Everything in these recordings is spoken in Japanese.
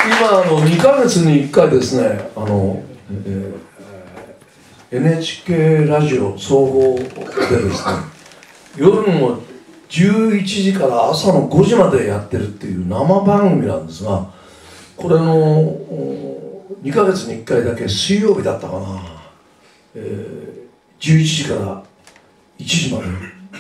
今2ヶ月に1回ですね、NHK ラジオ総合でですね、夜の11時から朝の5時までやってるっていう生番組なんですが、これの2ヶ月に1回だけ水曜日だったかな、11時から1時まで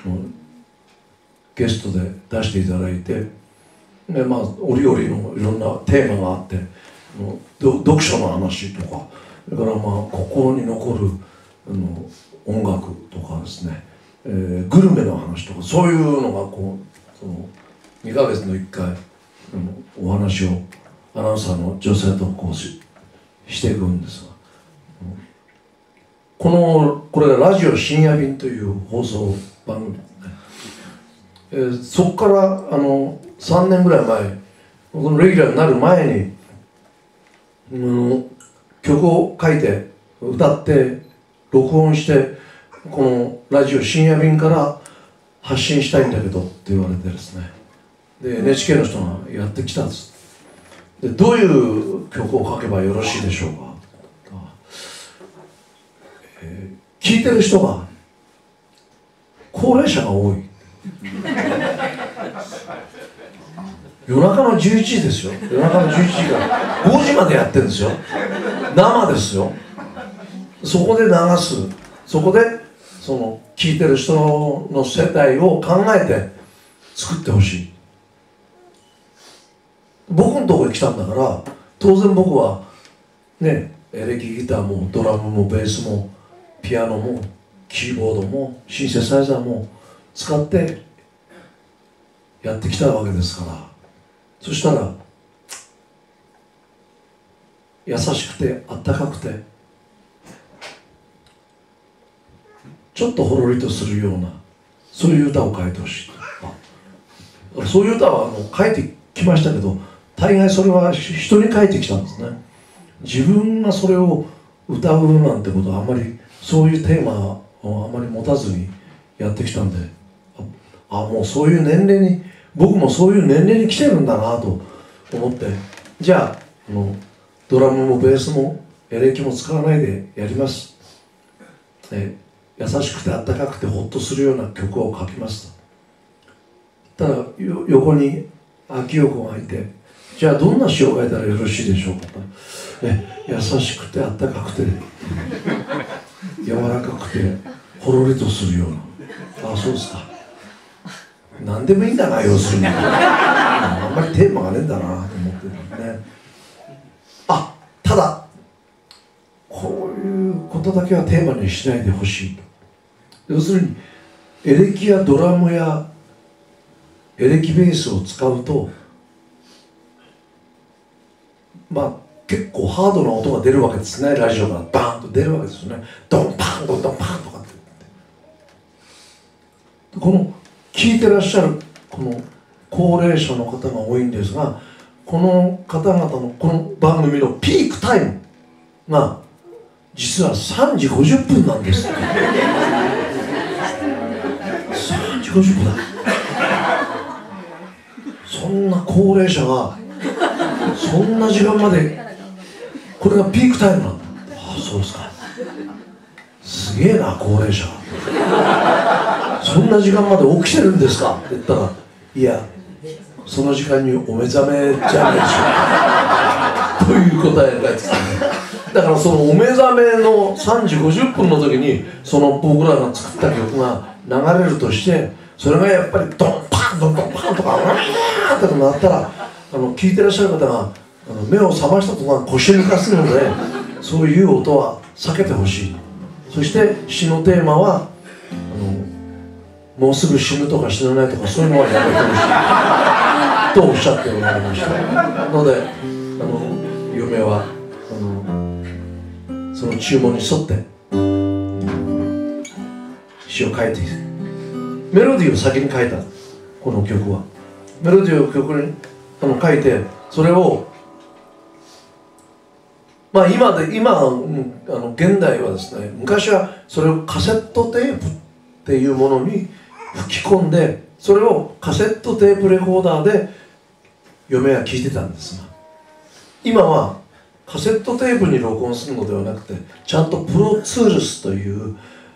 ゲストで出していただいて、で折々のいろんなテーマがあって、読書の話とか、それから心に残る音楽とかですね、グルメの話とか、そういうのがその2ヶ月の1回お話をアナウンサーの女性としていくんですが、これがラジオ深夜便という放送番組ですね。そこから3年ぐらい前、このレギュラーになる前に、曲を書いて歌って録音して、このラジオ深夜便から発信したいんだけどって言われてですね、で NHK の人がやってきたんです。でどういう曲を書けばよろしいでしょうか。聞いてる人が高齢者が多い。夜中の11時ですよ。夜中の11時から5時までやってるんですよ。生ですよ。そこで流す。そこで聞いてる人の世帯を考えて作ってほしい。僕のところに来たんだから、当然僕はね、エレキギターもドラムもベースもピアノもキーボードもシンセサイザーも使ってやってきたわけですから、そしたら優しくてあったかくてちょっとほろりとするような、そういう歌を書いてほしい。そういう歌は書いてきましたけど、大概それは人に書いてきたんですね。自分がそれを歌うなんてことはあんまり、そういうテーマをあんまり持たずにやってきたんで、もうそういう年齢に、僕もそういう年齢に来てるんだなと思って、じゃあドラムもベースもエレキも使わないでやります、優しくてあったかくてホッとするような曲を書きますと。ただ横に秋代子がいて、じゃあどんな詩を書いたらよろしいでしょうかと。優しくてあったかくて柔らかくてほろりとするような。そうですか。何でもいいんだな、要するに。あんまりテーマがねえんだなと思ってるね。ただこういうことだけはテーマにしないでほしいと。要するにエレキやドラムやエレキベースを使うと、結構ハードな音が出るわけですね。ラジオからバーンと出るわけですよね。ドンパンドンドンパンとかって。この聴いてらっしゃるこの高齢者の方が多いんですが、この方々のこの番組のピークタイムが実は3時50分なんです。3時50分だ。そんな高齢者がそんな時間まで、これがピークタイムなんだ。そうですか。すげえな、高齢者そんな時間まで起きてるんですかって言ったら、いや、その時間にお目覚めじゃないでしょという答えが返ってきたね。だからそのお目覚めの3時50分の時にその僕らが作った曲が流れるとして、それがやっぱりドンパンドンドンパンとかワーッとなったら、聞いてらっしゃる方が目を覚ましたとか腰を抜かすので、そういう音は避けてほしい。そして詩のテーマはもうすぐ死ぬとか死なないとか、そういうのはやめてほしいとおっしゃっておられましたので、嫁はその注文に沿って詩を書いている。メロディーを先に書いた。この曲はメロディーを曲に書いて、それを今現代はですね、昔はそれをカセットテープっていうものに吹き込んで、それをカセットテープレコーダーで嫁は聴いてたんですが、 今はカセットテープに録音するのではなくて、ちゃんとプロツールスという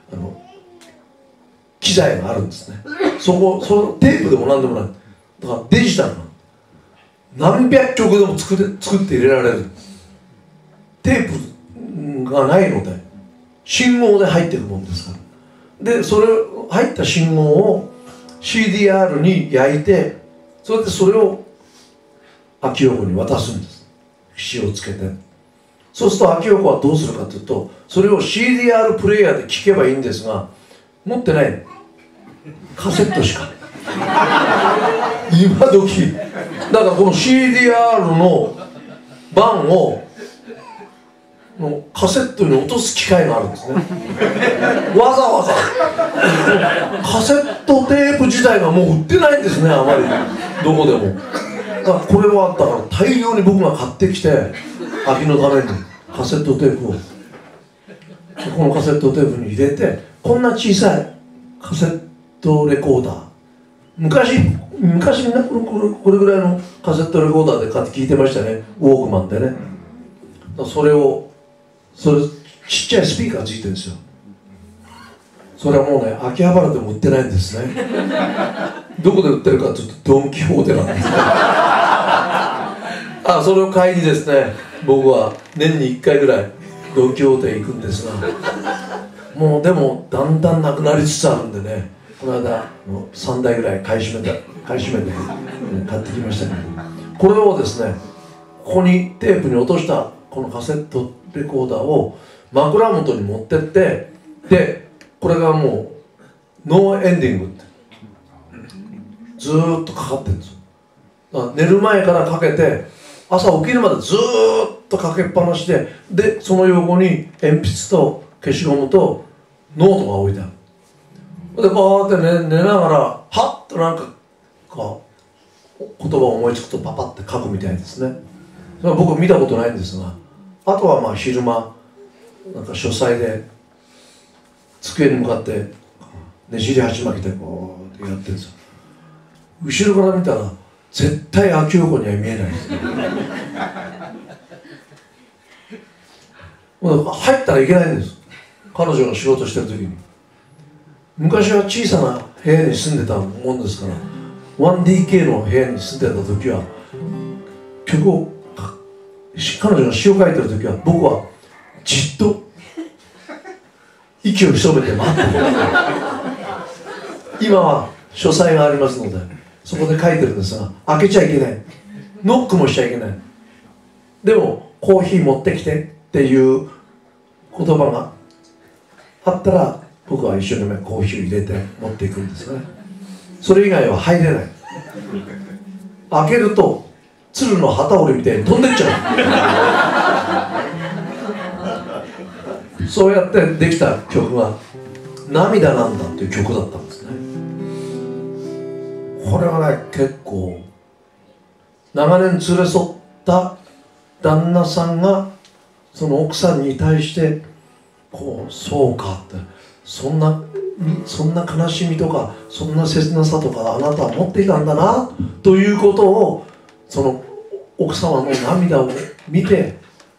機材があるんですね。そのテープでも何でもない。だからデジタルな何百曲でも作って入れられる。テープがないので信号で入ってるもんですから。でそれ入った信号を CDR に焼いて、それを秋葉子に渡すんです。節をつけて。そうすると秋葉子はどうするかというと、それを CDR プレイヤーで聴けばいいんですが、持ってない。カセットしか今時だからこの CDR の盤をカセットに落とす機械があるんですね。わざわざカセットテープ自体がもう売ってないんですね、あまりどこでも。だからこれはだから大量に僕が買ってきて、秋のためにカセットテープをこのカセットテープに入れて、こんな小さいカセットレコーダー、昔みんなこれぐらいのカセットレコーダーで買って聞いてましたね、ウォークマンでね。それちっちゃいスピーカーついてるんですよ。それはもうね、秋葉原でも売ってないんですね。どこで売ってるかというとドン・キホーテなんですそれを買いにですね、僕は年に1回ぐらいドン・キホーテへ行くんですが、もうでもだんだんなくなりつつあるんでね、この間3台ぐらい買い占めて買ってきましたけど、これをですね、ここにテープに落としたこのカセットレコーダーを枕元に持ってって、でこれがもうノーエンディングってずーっとかかってるんですよ。だから寝る前からかけて朝起きるまでずーっとかけっぱなしで、その横に鉛筆と消しゴムとノートが置いてある。でこうやって、寝ながらはっとなんか言葉を思いつくとパパって書くみたいですね。それは僕見たことないんですが、あとはまあ昼間なんか書斎で机に向かってねじり鉢巻きでこうってやってるんですよ。後ろから見たら絶対秋葉子には見えないですね。入ったらいけないんです、彼女が仕事してる時に。昔は小さな部屋に住んでたもんですから、1DK の部屋に住んでた時は曲を彼女が詩を書いてる時は僕はじっと息を潜めて待ってる。今は書斎がありますのでそこで書いてるんですが、開けちゃいけない、ノックもしちゃいけない。でもコーヒー持ってきてっていう言葉があったら僕は一生懸命コーヒーを入れて持っていくんですね。それ以外は入れない。開けると鶴の旗折りみたいに飛んでっちゃう。そうやってできた曲が「涙なんだ」っていう曲だったんですね。これはね、結構長年連れ添った旦那さんがその奥さんに対してそうかって、そんな悲しみとかそんな切なさとかあなたは持っていたんだなということを、その奥様の涙を見て、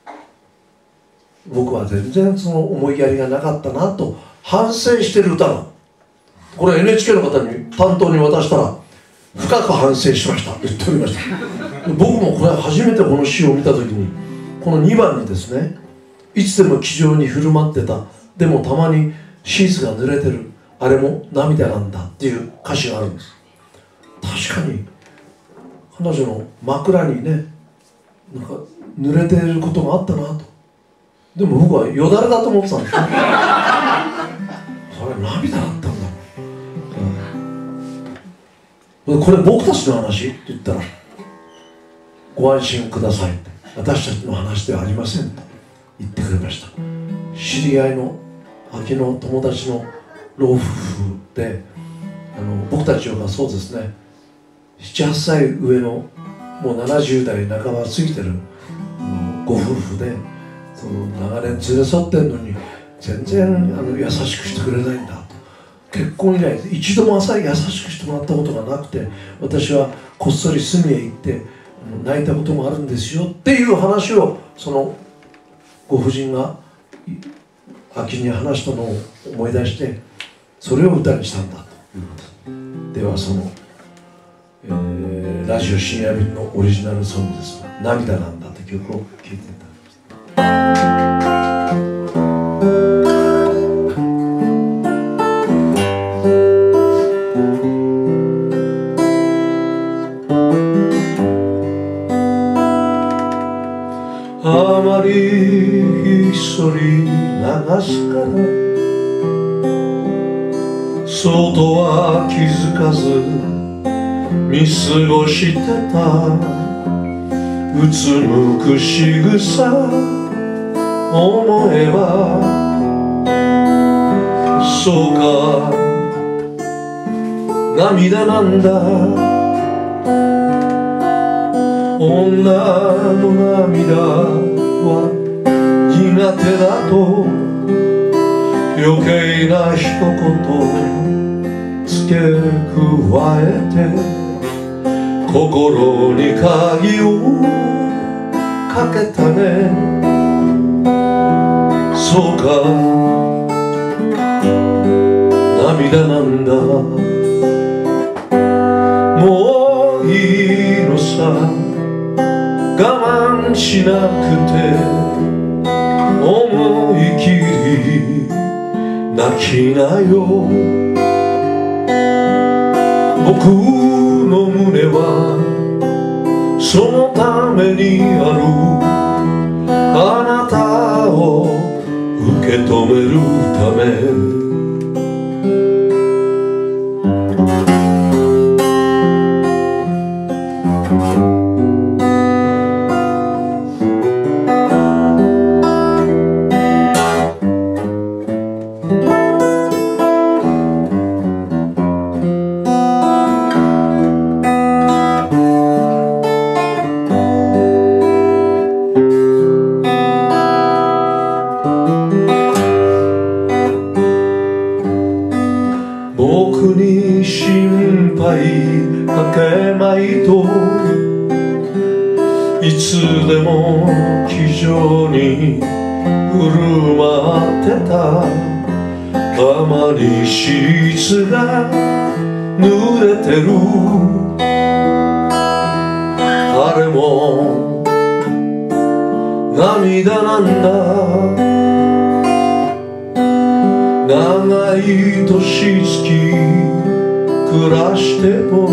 僕は全然その思いやりがなかったなと反省してる歌が、これ NHK の方に担当に渡したら深く反省しましたと言っておりました。僕もこれ初めてこの詩を見た時に、この2番にですね、いつでも気丈に振る舞ってた、でもたまにシーツが濡れてる、あれも涙なんだっていう歌詞があるんです。確かに彼女の枕にね、なんか濡れてることがあったなと。でも僕はよだれだと思ってたんですよ。それ涙だったんだ、これ僕たちの話って言ったら、ご安心くださいって、私たちの話ではありませんと言ってくれました。知り合いの秋の友達の老夫婦で、僕たちがそうですね、7、8歳上のもう70代半ば過ぎてるご夫婦で、その長年連れ添ってるのに全然優しくしてくれないんだと。結婚以来一度も優しくしてもらったことがなくて、私はこっそり隅へ行って泣いたこともあるんですよっていう話をそのご婦人が秋に話したのを思い出して、それを歌にしたんだということで。ではその、ラジオ深夜便のオリジナルソングですが「涙なんだ」という曲を聴いていただきました。あまりひっそり流すからそうとは気づかず見過ごしてたうつむく仕草思えばそうか涙なんだ女の涙は苦手だと余計な一言付け加えて心に鍵をかけたね。そうか涙なんだもういいのさ我慢しなくて思い切り泣きなよ。僕の胸はそのためにあるあなたを受け止めるため僕に心配かけまいといつでも気丈に振る舞ってた。たまにシーツが濡れてるあれも涙なんだ。長い年月暮らしても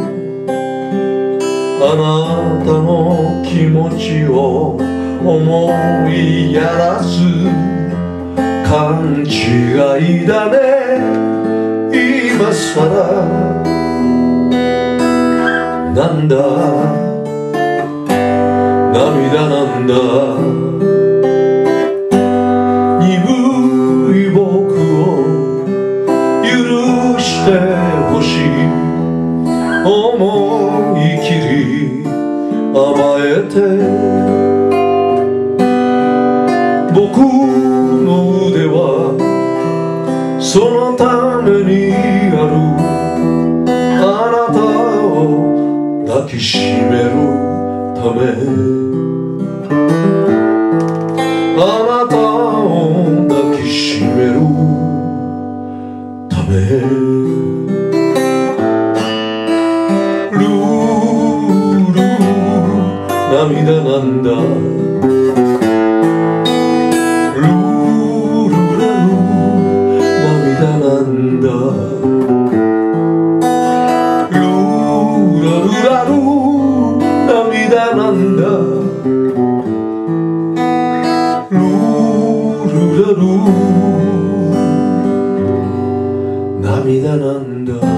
あなたの気持ちを思いやらず勘違いだね今さらなんだ涙なんだほしい思い切り甘えて僕の腕はそのためにあるあなたを抱きしめるためあなたを抱きしめるため涙なんだルールラル涙なんだルーラルラル涙なんだルールラル涙なんだ